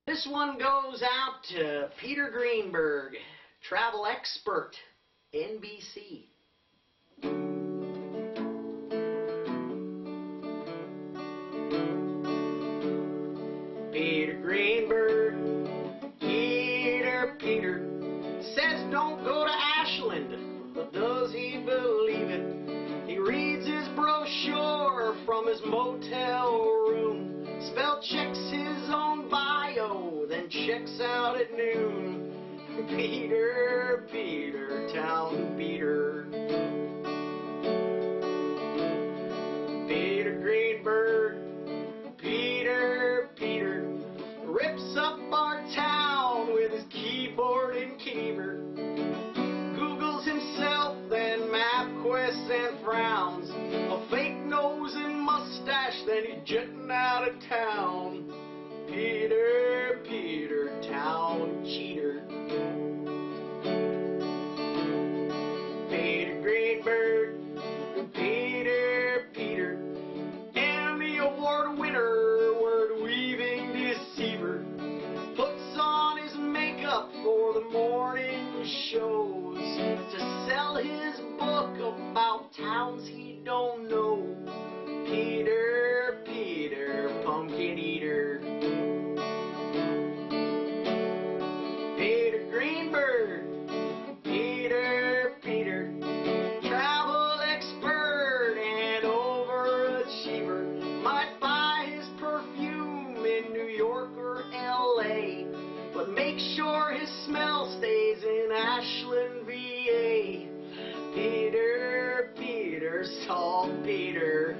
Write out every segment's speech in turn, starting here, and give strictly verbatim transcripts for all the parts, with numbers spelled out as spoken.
This one goes out to Peter Greenberg, travel expert, N B C. Peter Greenberg, Peter, Peter, says don't go to Ashland, but does he believe it? He reads his brochure from his motel room, spell checks his own bio, then checks out at noon. Peter, Peter, town beater. Peter Greenberg, Peter, Peter, rips up our town with his keyboard and keyboard. Googles himself, then MapQuest and frowns. A fake nose and mustache, then he's jetting out of town. Peter, Peter, town cheater. Peter Greenberg, Peter, Peter, Emmy Award winner, word weaving deceiver, puts on his makeup for the morning shows to sell his book about towns he don't know. Peter, Peter, pumpkin eater. Peter Greenberg, Peter, Peter, travel expert and overachiever, might buy his perfume in New York or L A, but make sure his smell stays in Ashland, V A. Peter, Peter, saltpeter.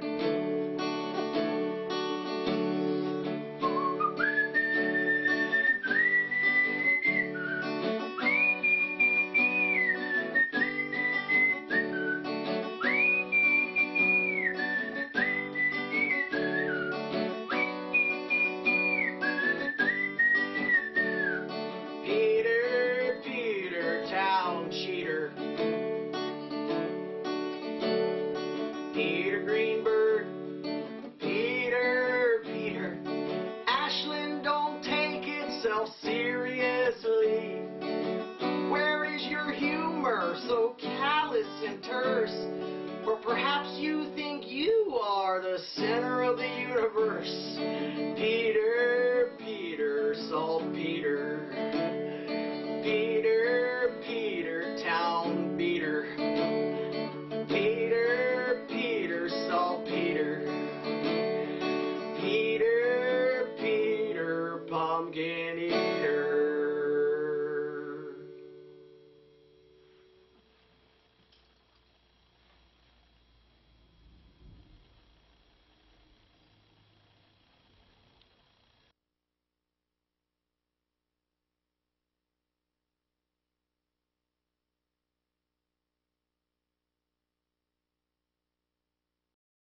Peter, Peter, town cheater. Peter Greenberg, Peter, Peter, Ashland don't take itself seriously. Where is your humor, so callous and terse? Or perhaps you think you are the center of the universe. Peter, Peter, saltpeter. Peter, Peter, town beater. Peter, Peter, saltpeter. Peter, Peter, pumpkin